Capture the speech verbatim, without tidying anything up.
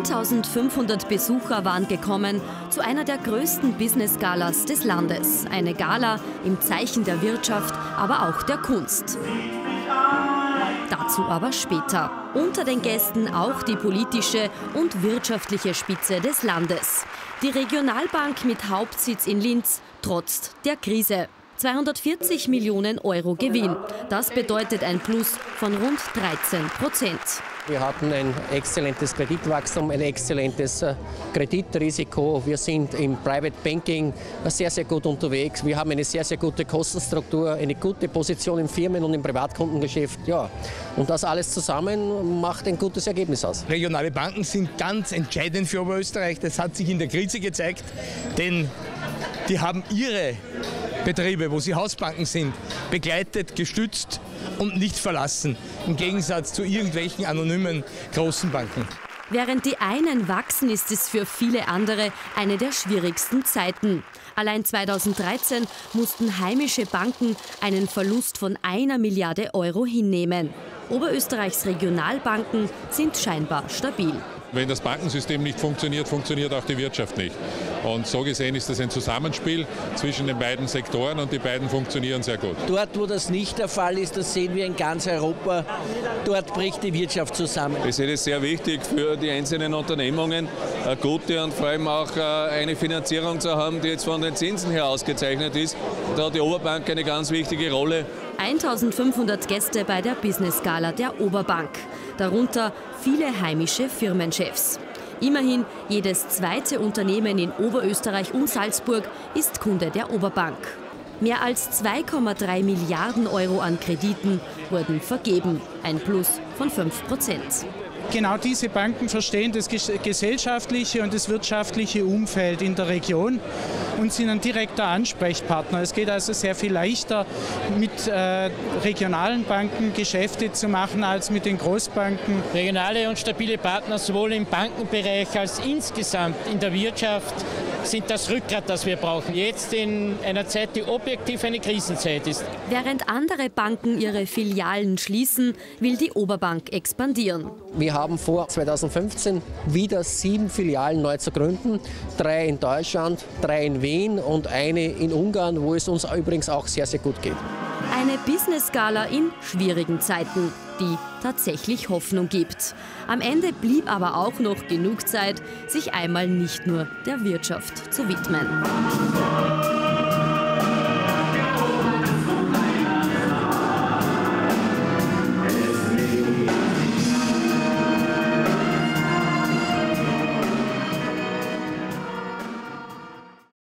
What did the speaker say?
eintausendfünfhundert Besucher waren gekommen zu einer der größten Business-Galas des Landes. Eine Gala im Zeichen der Wirtschaft, aber auch der Kunst. Dazu aber später. Unter den Gästen auch die politische und wirtschaftliche Spitze des Landes. Die Regionalbank mit Hauptsitz in Linz trotzt der Krise. zweihundertvierzig Millionen Euro Gewinn. Das bedeutet ein Plus von rund dreizehn Prozent. Wir hatten ein exzellentes Kreditwachstum, ein exzellentes Kreditrisiko. Wir sind im Private Banking sehr, sehr gut unterwegs. Wir haben eine sehr, sehr gute Kostenstruktur, eine gute Position im Firmen- und im Privatkundengeschäft. Ja. Und das alles zusammen macht ein gutes Ergebnis aus. Regionale Banken sind ganz entscheidend für Oberösterreich. Das hat sich in der Krise gezeigt, denn die haben ihre Betriebe, wo sie Hausbanken sind, begleitet, gestützt und nicht verlassen, im Gegensatz zu irgendwelchen anonymen großen Banken. Während die einen wachsen, ist es für viele andere eine der schwierigsten Zeiten. Allein zweitausenddreizehn mussten heimische Banken einen Verlust von einer Milliarde Euro hinnehmen. Oberösterreichs Regionalbanken sind scheinbar stabil. Wenn das Bankensystem nicht funktioniert, funktioniert auch die Wirtschaft nicht. Und so gesehen ist das ein Zusammenspiel zwischen den beiden Sektoren und die beiden funktionieren sehr gut. Dort, wo das nicht der Fall ist, das sehen wir in ganz Europa, dort bricht die Wirtschaft zusammen. Ich sehe es sehr wichtig für die einzelnen Unternehmungen, eine gute und vor allem auch eine Finanzierung zu haben, die jetzt von den Zinsen her ausgezeichnet ist. Da hat die Oberbank eine ganz wichtige Rolle. eintausendfünfhundert Gäste bei der Business-Gala der Oberbank. Darunter viele heimische Firmenchefs. Immerhin, jedes zweite Unternehmen in Oberösterreich und Salzburg ist Kunde der Oberbank. Mehr als zwei Komma drei Milliarden Euro an Krediten wurden vergeben, ein Plus von fünf Prozent. Genau diese Banken verstehen das gesellschaftliche und das wirtschaftliche Umfeld in der Region und sind ein direkter Ansprechpartner. Es geht also sehr viel leichter, mit äh, regionalen Banken Geschäfte zu machen, als mit den Großbanken. Regionale und stabile Partner sowohl im Bankenbereich als insgesamt in der Wirtschaft sind das Rückgrat, das wir brauchen. Jetzt in einer Zeit, die objektiv eine Krisenzeit ist. Während andere Banken ihre Filialen schließen, will die Oberbank expandieren. Wir haben vor, zweitausendfünfzehn wieder sieben Filialen neu zu gründen. Drei in Deutschland, drei in Wien und eine in Ungarn, wo es uns übrigens auch sehr, sehr gut geht. Eine Business-Gala in schwierigen Zeiten, die tatsächlich Hoffnung gibt. Am Ende blieb aber auch noch genug Zeit, sich einmal nicht nur der Wirtschaft zu widmen.